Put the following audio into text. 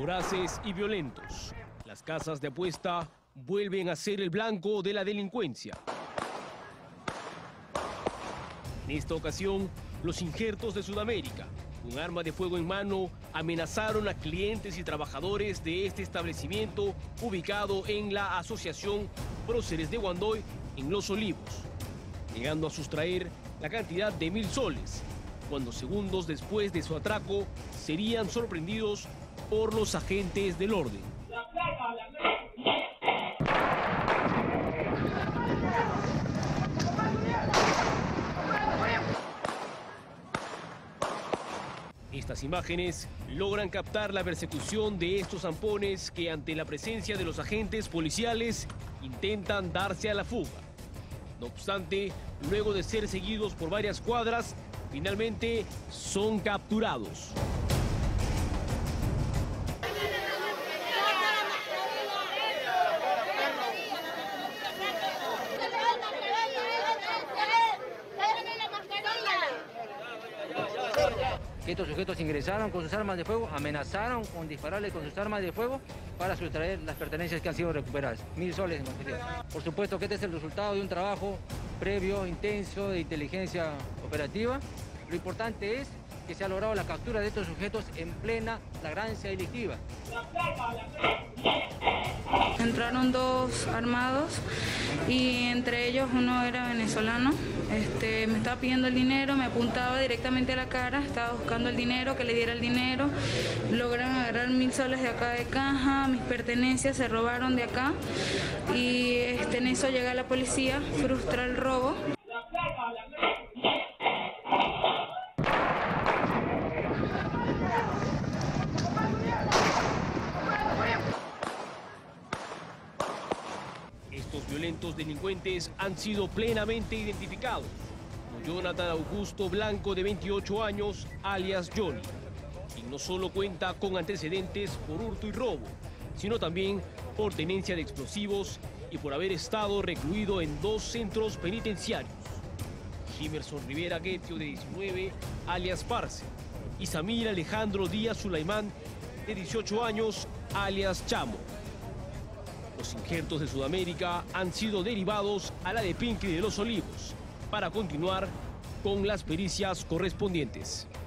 Voraces y violentos, las casas de apuesta vuelven a ser el blanco de la delincuencia. En esta ocasión, los injertos de Sudamérica, con arma de fuego en mano, amenazaron a clientes y trabajadores de este establecimiento ubicado en la Asociación Próceres de Guandoy, en Los Olivos, llegando a sustraer la cantidad de 1.000 soles, cuando segundos después de su atraco serían sorprendidos por los agentes del orden. Estas imágenes logran captar la persecución de estos zampones que, ante la presencia de los agentes policiales, intentan darse a la fuga. No obstante, luego de ser seguidos por varias cuadras, finalmente son capturados. Estos sujetos ingresaron con sus armas de fuego, amenazaron con dispararle con sus armas de fuego para sustraer las pertenencias que han sido recuperadas, 1.000 soles en material. Por supuesto que este es el resultado de un trabajo previo, intenso, de inteligencia operativa. Lo importante es que se ha logrado la captura de estos sujetos en plena flagrancia delictiva. Entraron dos armados y entre ellos uno era venezolano. Me estaba pidiendo el dinero, me apuntaba directamente a la cara, estaba buscando el dinero, que le diera el dinero. Lograron agarrar 1.000 soles de acá de caja, mis pertenencias se robaron de acá y en eso llega la policía, frustra el robo. Estos violentos delincuentes han sido plenamente identificados como Jonathan Augusto Blanco, de 28 años, alias Johnny, quien no solo cuenta con antecedentes por hurto y robo, sino también por tenencia de explosivos y por haber estado recluido en 2 centros penitenciarios. Jimerson Rivera Guetio, de 19, alias Parce, y Samir Alejandro Díaz Sulaimán, de 18 años, alias Chamo. Los injertos de Sudamérica han sido derivados a la de Pinky de Los Olivos para continuar con las pericias correspondientes.